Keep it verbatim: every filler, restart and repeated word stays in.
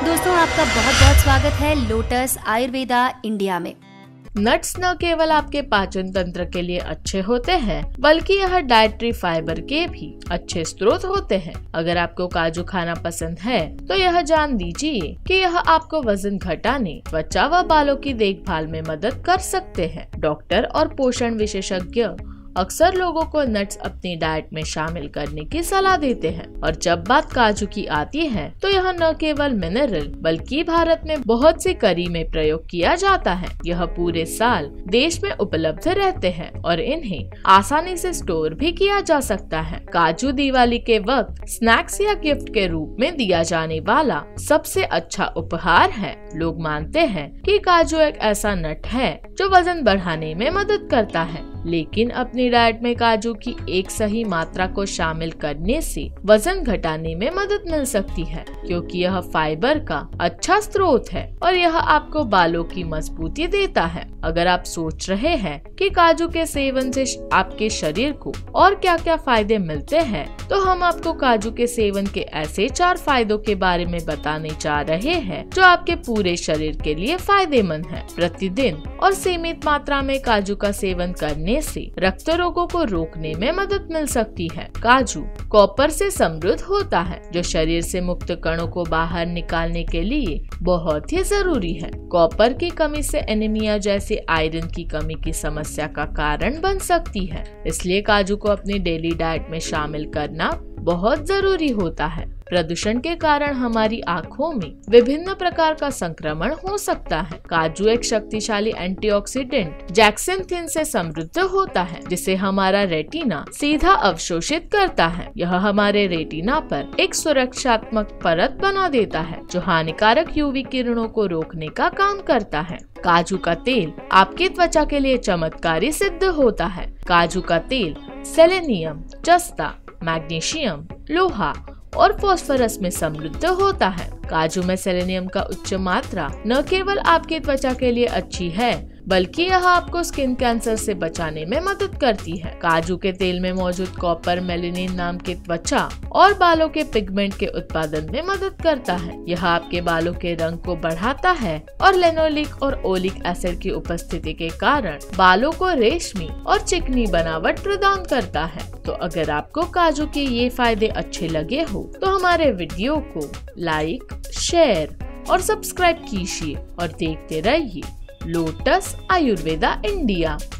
दोस्तों, आपका बहुत बहुत स्वागत है लोटस आयुर्वेदा इंडिया में। नट्स न केवल आपके पाचन तंत्र के लिए अच्छे होते हैं, बल्कि यह डाइटरी फाइबर के भी अच्छे स्रोत होते हैं। अगर आपको काजू खाना पसंद है तो यह जान दीजिए कि यह आपको वजन घटाने, त्वचा व बालों की देखभाल में मदद कर सकते हैं। डॉक्टर और पोषण विशेषज्ञ अक्सर लोगों को नट्स अपनी डाइट में शामिल करने की सलाह देते हैं। और जब बात काजू की आती है तो यह न केवल मिनरल बल्कि भारत में बहुत सी करी में प्रयोग किया जाता है। यह पूरे साल देश में उपलब्ध रहते हैं और इन्हें आसानी से स्टोर भी किया जा सकता है। काजू दिवाली के वक्त स्नैक्स या गिफ्ट के रूप में दिया जाने वाला सबसे अच्छा उपहार है। लोग मानते हैं कि काजू एक ऐसा नट है जो वजन बढ़ाने में मदद करता है, लेकिन अपनी डाइट में काजू की एक सही मात्रा को शामिल करने से वजन घटाने में मदद मिल सकती है, क्योंकि यह फाइबर का अच्छा स्रोत है और यह आपको बालों की मजबूती देता है। अगर आप सोच रहे हैं कि काजू के सेवन से आपके शरीर को और क्या क्या फायदे मिलते हैं, तो हम आपको काजू के सेवन के ऐसे चार फायदों के बारे में बताने जा रहे हैं जो आपके पूरे शरीर के लिए फायदेमंद है। प्रतिदिन और सीमित मात्रा में काजू का सेवन करने से रक्त रोगों को रोकने में मदद मिल सकती है। काजू कॉपर से समृद्ध होता है, जो शरीर से मुक्त कणों को बाहर निकालने के लिए बहुत ही जरूरी है। कॉपर की कमी से एनीमिया जैसे आयरन की कमी की समस्या का कारण बन सकती है, इसलिए काजू को अपनी डेली डाइट में शामिल करना बहुत जरूरी होता है। प्रदूषण के कारण हमारी आँखों में विभिन्न प्रकार का संक्रमण हो सकता है। काजू एक शक्तिशाली एंटीऑक्सीडेंट जैक्सेंथिन से समृद्ध होता है, जिसे हमारा रेटिना सीधा अवशोषित करता है। यह हमारे रेटिना पर एक सुरक्षात्मक परत बना देता है, जो हानिकारक यूवी किरणों को रोकने का काम करता है। काजू का तेल आपकी त्वचा के लिए चमत्कारी सिद्ध होता है। काजू का तेल सेलेनियम, जस्ता, मैग्नीशियम, लोहा और फास्फोरस में समृद्ध होता है। काजू में सेलेनियम का उच्च मात्रा न केवल आपकी त्वचा के लिए अच्छी है, बल्कि यह आपको स्किन कैंसर से बचाने में मदद करती है। काजू के तेल में मौजूद कॉपर मेलेनिन नाम के त्वचा और बालों के पिगमेंट के उत्पादन में मदद करता है। यह आपके बालों के रंग को बढ़ाता है और लेनोलिक और ओलिक एसिड की उपस्थिति के कारण बालों को रेशमी और चिकनी बनावट प्रदान करता है। तो अगर आपको काजू के ये फायदे अच्छे लगे हो तो हमारे वीडियो को लाइक, शेयर और सब्सक्राइब कीजिए और देखते रहिए लोटस आयुर्वेदा इंडिया।